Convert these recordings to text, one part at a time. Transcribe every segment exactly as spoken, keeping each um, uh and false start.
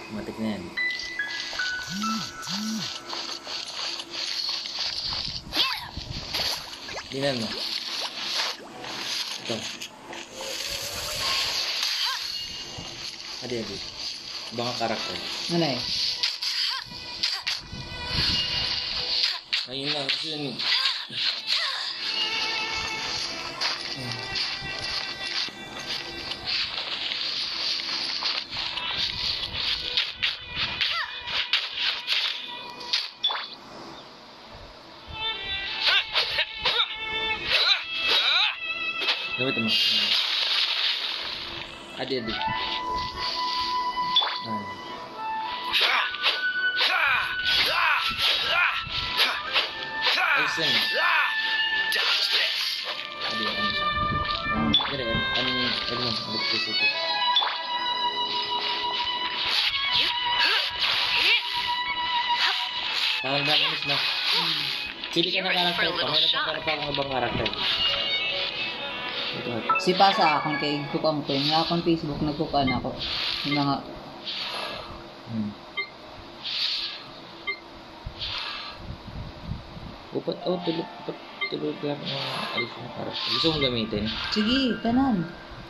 Matik na yan. Dinan mo. Ito. Adi, adi. Baka karakter. Ano eh? Ayun lang. Kasi yun eh. Gawin mo. Adi, adi. Ah. Ayos yan. Adi, ano siya. Gani, ano, ano, ano, electricity. Parang Japanese na. Pili ka ng karakter. Pamela pa para pa akong ibang karakter. Si pa sa akong kay Kukang ko. Nga akong Facebook, nagkukaan ako. Yung mga... Hmm. Upat, oh, tulog, tulog lang ng alis na karakter. Gusto mong gamitin? Sige, kanan.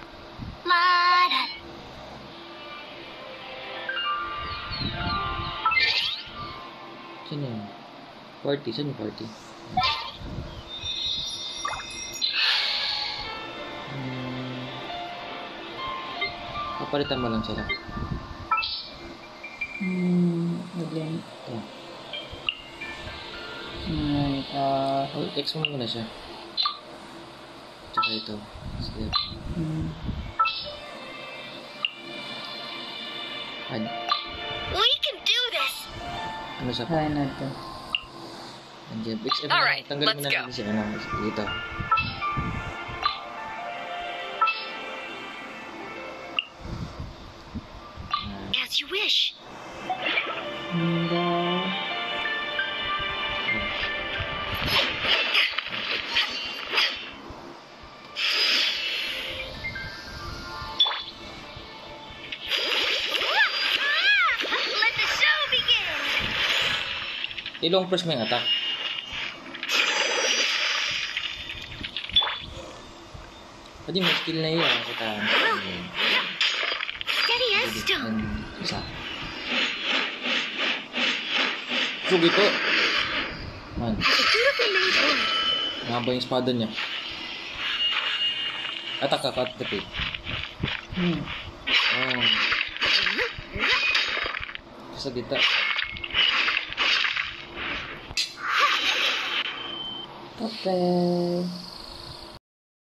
Sino yun? Party, saan party? Hmm. Papalitan mo lang sila. Hmm, again. Ito. Alright, ah... Oh, text mo muna siya. Tsaka ito. Sige. Hmm. Add. We can do this. Ano sa Kaya na ito. Andiyan. Fix, eh, Alright, tanggalin mo let's na go. natin siya. Ano, dito. As you wish. And, uh... Let the show begin. Ilong press mo yung attack. Pwede may skill na yun. Kita. Steady as stone. Isa. So, ito. Man. It's a beautifully made wood. Mahaba yung espada niya. Attack ka, cut the pig. Hmm. Oh. Sa dita. Okay.